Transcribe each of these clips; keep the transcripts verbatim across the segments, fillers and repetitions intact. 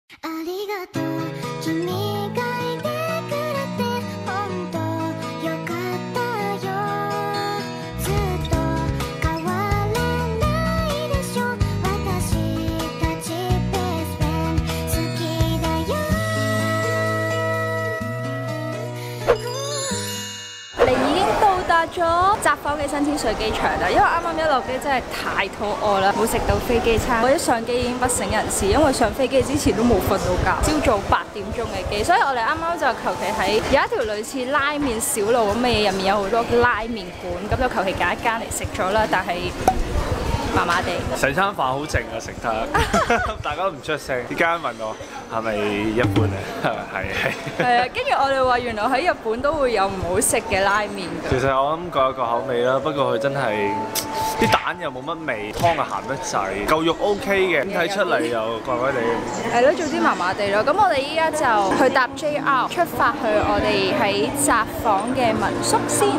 咗札幌嘅新千歲機場啦，因為啱啱一落機真係太肚餓啦，冇食到飛機餐，我一上機已經不省人事，因為上飛機之前都冇瞓到覺，朝早八點鐘嘅機，所以我哋啱啱就求其喺有一條類似拉麵小路咁嘅嘢，入面有好多拉麵館，咁就求其揀一間嚟食咗啦，但係麻麻地。 成餐飯好靜啊，食得，大家都唔出聲。啲家人問我係咪一般啊？係係。係啊，跟住我哋話原來喺日本都會有唔好食嘅拉麵㗎。 其實我諗各有各口味啦，不過佢真係啲蛋又冇乜味，湯又鹹得滯，嚿肉 OK 嘅，睇出嚟又怪怪地。 係咯，總之麻麻地咯。咁我哋依家就去搭 J R 出發去我哋喺札幌嘅民宿先。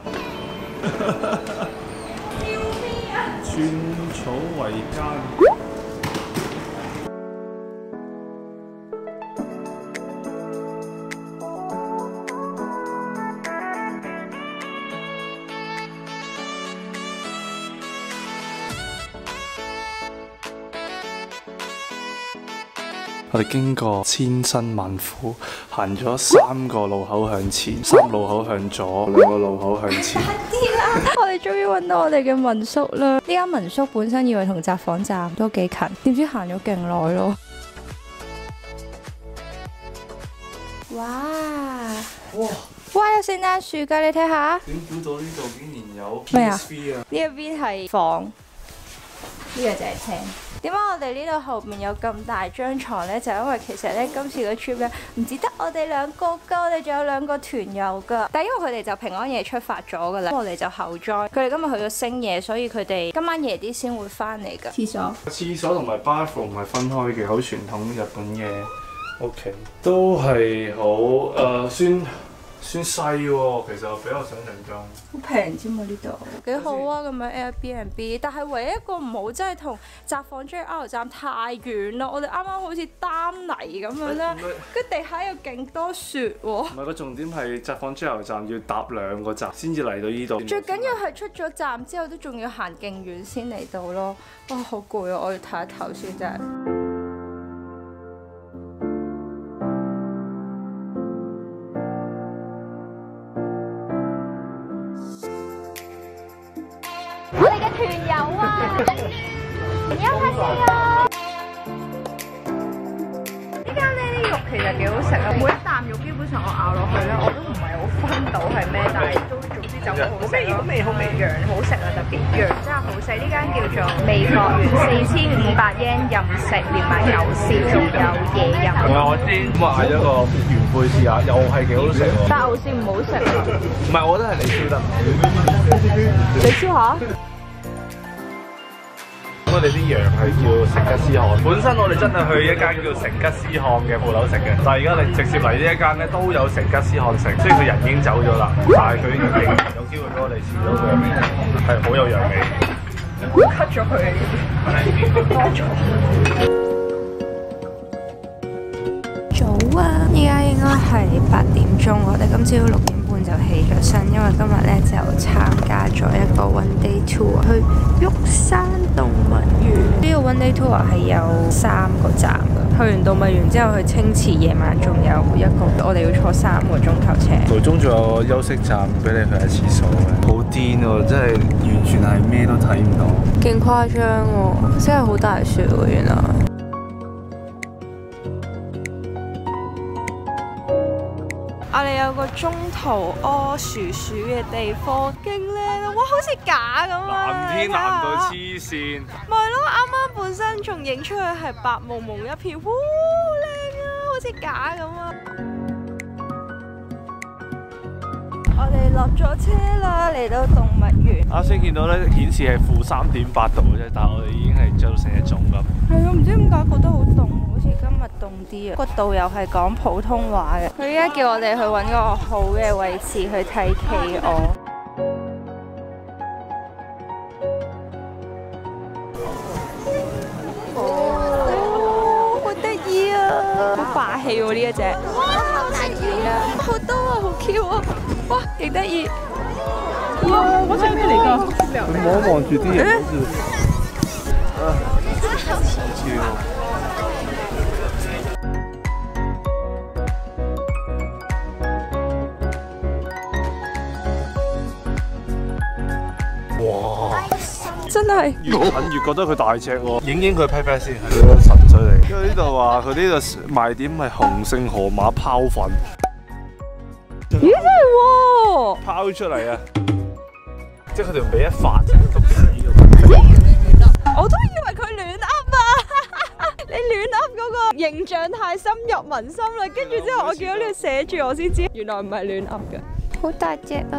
寸草為艱。我哋經過千辛萬苦，行咗三個路口向前，三路口向左，兩個路口向前。 我哋終於揾到我哋嘅民宿啦！呢間民宿本身以為同札幌站都幾近，點知行咗勁耐咯。哇！哇！哇！有聖誕樹㗎，你睇下。 點估到呢度竟然有咩啊？呢一邊係房，呢個就係廳。點解我哋呢度後面有咁大張床呢？就因為其實呢，今次個 trip 咧唔止得我哋兩個㗎，我哋仲有兩個團友㗎。但係因為佢哋就平安夜出發咗㗎啦，我哋就後裝。佢哋今日去咗星野，所以佢哋今晚夜啲先會翻嚟㗎。廁所， 廁所同埋 bathroom 係分開嘅，好傳統日本嘅屋企，都係好誒算。算細喎，其實比我想象中好平啫嘛呢度，幾好啊咁樣 Airbnb， 但係唯一一個唔好真係同札幌 J R 站太遠啦，我哋啱啱好似擔泥咁樣啦，跟地下有勁多雪喎。唔係，個重點係札幌 J R 站要搭兩個站先至嚟到呢度。 最緊要係出咗站之後都仲要行勁遠先嚟到咯，哇好攰啊！我要唞一唞先真係。團友啊，唔休息啊！呢間呢啲肉其實幾好食啊，每一啖肉基本上我咬落去咧，我都唔係好分到係咩，但係都總之就好好食咯。好味好味，羊好食啊，特別羊真係好食。呢間叫做味樂園，四千五百yen任食，連埋牛舌，仲有椰飲。 同埋我先買咗個原貝試下，又係幾好食喎。 但牛舌唔好食啊。 唔係，我覺得係你燒得唔好。 你燒下？ 我哋啲羊係叫成吉思汗，本身我哋真係去一間叫成吉思汗嘅鋪頭食嘅，但係而家你直接嚟呢一間咧都有成吉思汗食，雖然佢人已經走咗啦，但係佢仍然有機會俾我哋試到佢嘅味，係好有羊味。 cut 咗佢，多咗。早啊！依家應該係八點鐘，我哋今朝六點半就起咗身，因為今日咧就參加咗一個 one day tour 去玉山動物園。呢個 one day tour 係有三個站嘅，去完動物園之後去青池，夜晚仲有一個，我哋要坐三個鐘頭車。 途中仲有個休息站俾你去下廁所嘅，好癲喎！真係完全係咩都睇唔到， 勁誇張喎，真係好大雪喎原來。我哋有個中途屙薯薯嘅地方，勁靚啊！哇，好似假咁啊！ 藍天藍到黐線， 咪咯，啱啱本身仲影出去係白蒙蒙一片，哇，靚啊，好似假咁啊！我哋落咗車啦，嚟到動物園。 啱先見到咧顯示係負三點八度嘅啫，但係我哋已經係着到成隻粽咁。 係啊，唔知點解覺得好凍，好似今日凍啲啊！個導遊係講普通話嘅，佢依家叫我哋去揾個好嘅位置去睇企鵝。哦，好得意啊！ 打氣喎呢一隻。哇，好得意啊！好多啊，好 Q 啊！哇，幾得意！哇，嗰隻咩嚟㗎？ 你望一望住啲嘢，好似啊，好 Q 啊！哇！ 真係越近越覺得佢大隻喎，影影佢 pat pat 先，係佢神水嚟。因為呢度話佢呢度賣點係雄性河馬泡粉， 咦真係喎， 拋出嚟啊！即係佢條尾一發就篤死㗎。 我都以為佢亂噏啊！你亂噏嗰個形象太深入民心啦，跟住之後我見到呢度寫住，我先知原來唔係亂噏嘅，好大隻啊！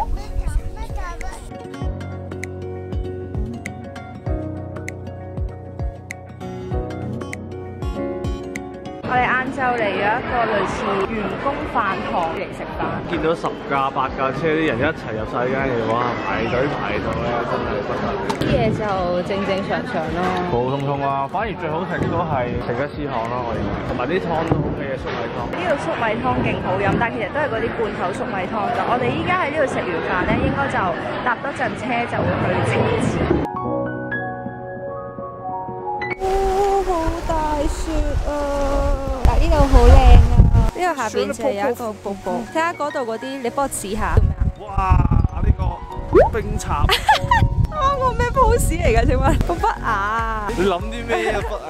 我哋晏晝嚟咗一個類似員工飯堂嚟食飯， 見到十架八架車啲人一齊入晒間嘢，哇！排隊排到咧，真係不得了。 啲嘢就正正常常咯， 普普通通啊，反而最好食都係成吉思汗咯，我認為。同埋啲湯都 OK 嘅粟米湯。 呢度粟米湯勁好飲，但其實都係嗰啲罐頭粟米湯㗎。我哋依家喺呢度食完飯咧，應該就搭多陣車就會去清池。哦，好大雪啊！但呢度好靚啊！呢度下邊就係有一個瀑布，睇下嗰度嗰啲，你幫我指下。 哇！呢個冰插。 啱個咩 pose 嚟㗎？請問個筆啊？ 你諗啲咩啊筆啊？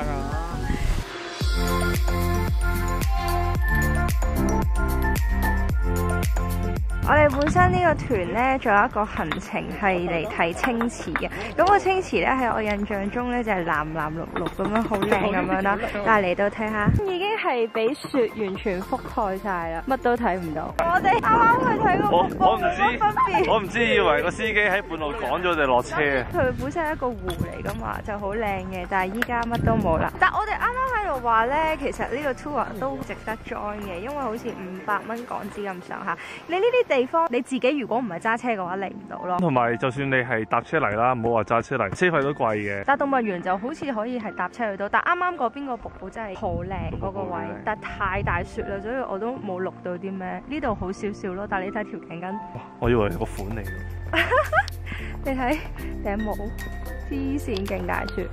我哋本身呢個團呢，仲有一個行程係嚟睇清池嘅。咁個清池呢，喺我印象中呢，就係藍藍綠綠咁樣，好靚咁樣啦。但係嚟到睇下，已經係俾雪完全覆蓋晒啦，乜都睇唔到。我哋啱啱去睇個瀑布， 我唔知，我唔知以為個司機喺半路趕咗我哋落車。 佢本身係一個湖嚟噶嘛，就好靚嘅，但係依家乜都冇啦。但我哋啱啱喺度話呢，其實呢個 tour 都值得 join 嘅，因為好似五百蚊港紙咁上下。你呢啲地方你自己如果唔係揸車嘅話嚟唔到咯。 同埋就算你係搭車嚟啦，唔好話揸車嚟，車費都貴嘅。 但動物園就好似可以係搭車去到，但啱啱嗰邊個瀑布真係好靚嗰個位，但太大雪啦，所以我都冇錄到啲咩。呢度好少少咯，但係你睇條頸巾， 我以為係個款嚟嘅。 你睇頂帽，黐線勁大雪。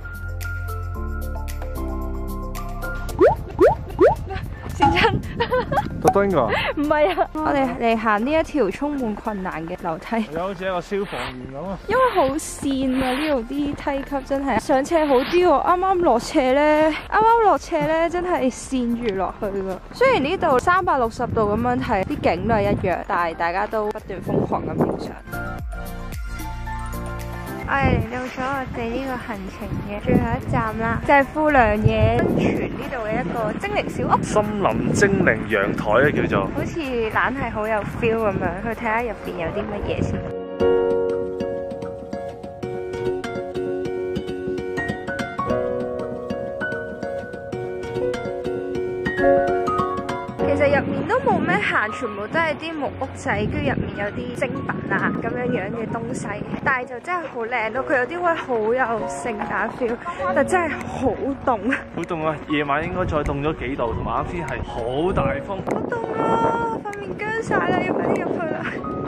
先真， 特登㗎？ 唔係啊，我哋嚟行呢一條充滿困難嘅樓梯， 有好似一個消防員咁啊！ 因為好跣啊，呢度啲梯級真係上斜好啲喎，啱啱落斜咧，啱啱落斜咧真係跣住落去㗎。雖然呢度三百六十度咁樣睇，啲景都係一樣，但係大家都不斷瘋狂咁影相。我哋嚟到咗我哋呢個行程嘅最後一站啦，就係富良野溫泉呢度嘅一個精靈小屋。 森林精靈陽台咧叫做， 好似懶係好有 feel 咁樣，去睇下入邊有啲乜嘢先。其實入面都冇咩行，全部都係啲木屋仔，跟住入面有啲精品啊咁樣樣嘅東西，但係就真係好靚咯。佢有啲位好有聖誕 feel， 但真係好凍。 好凍啊！夜晚應該再凍咗幾度，同埋啱先係好大風。 好凍啊！塊面僵晒啦，要快啲入去啦。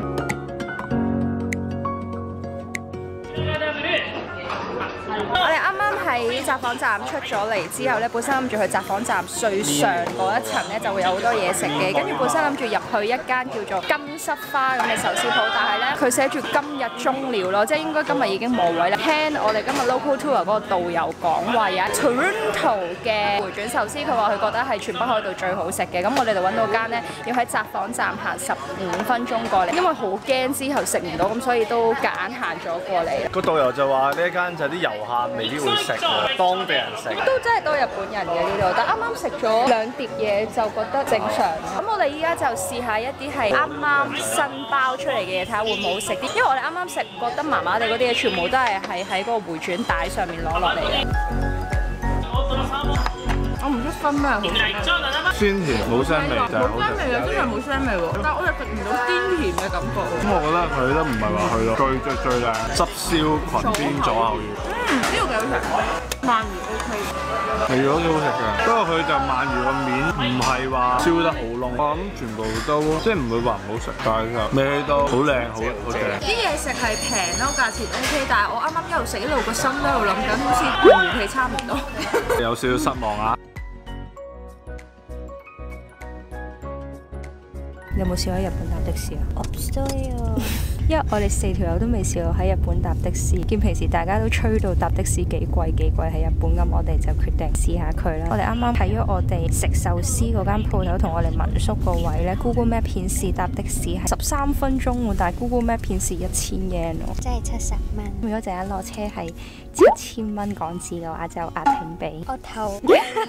我哋啱啱喺札幌站出咗嚟之後咧，本身諗住去札幌站最上嗰一層咧就會有好多嘢食嘅，跟住本身諗住入去一間叫做金室花咁嘅壽司鋪，但係咧佢寫住今日終了咯，即係應該今日已經冇位啦。聽我哋今日 local tour 嗰個導遊講話有 Toronto 嘅回轉壽司，佢話佢覺得係全北海道最好食嘅，咁我哋就揾到間咧要喺札幌站行十五分鐘過嚟，因為好驚之後食唔到，咁所以都夾硬行咗過嚟。 個導遊就話呢一間就係啲遊客未必會食喎，當地人食。 都真係多日本人嘅呢度，但啱啱食咗兩碟嘢就覺得正常。咁我哋依家就試下一啲係啱啱新包出嚟嘅嘢，睇下會唔會好食啲。因為我哋啱啱食覺得麻麻地嗰啲嘢，全部都係係喺嗰個回轉帶上面攞落嚟嘅。我唔識分咩好食， 酸甜冇腥味就係好食。 冇腥味啊，真係冇腥味喎！但係我又食唔到鮮甜嘅感覺。 咁我覺得佢都唔係話去到最最最靚，汁燒裙邊左後魚。 嗯，呢個幾好食。 鰻魚 OK。 味道都幾好食嘅，不過佢就鰻魚個面唔係話燒得好燶，我諗全部都即係唔會話唔好食，但係就味道好靚，好好正。 啲嘢食係平咯，價錢 OK，但係我啱啱一路食一路個心都喺度諗緊，好似同魚皮差唔多。 有少少失望啊！ 你有冇試過喺日本搭的士啊？ 我唔需要。 因為我哋四條友都未試過喺日本搭的士，見平時大家都吹到搭的士幾貴幾貴喺日本，咁我哋就決定試下佢啦。我哋啱啱睇咗我哋食壽司嗰間鋪頭同我哋民宿個位咧 ，Google Map 顯示搭的士係十三分鐘喎，但係 Google Map 顯示一千 yen 喎， 即係七十蚊。 如果陣間落車係七千蚊港紙嘅話，就壓挺俾我頭。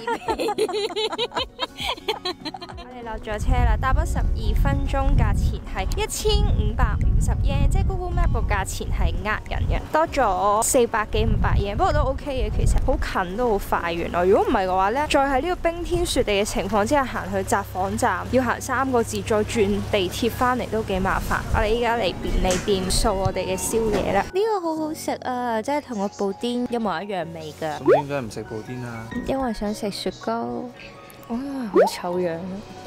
我哋落咗車啦，搭咗十二分鐘，價錢係一千五百五十 yen， 即係 Google Map 個價錢係呃人嘅，多咗四百幾五百 yen， 不過都 OK 嘅，其實好近都好快。原來如果唔係嘅話呢，再喺呢個冰天雪地嘅情況之下行去札幌站，要行三個字再轉地鐵翻嚟都幾麻煩。我哋依家嚟便利店掃我哋嘅宵夜啦， 呢個好好食啊，真係同個布甸一模一樣味㗎。 咁點解唔食布甸啊？ 因為想食雪糕。 哇，好醜樣啊！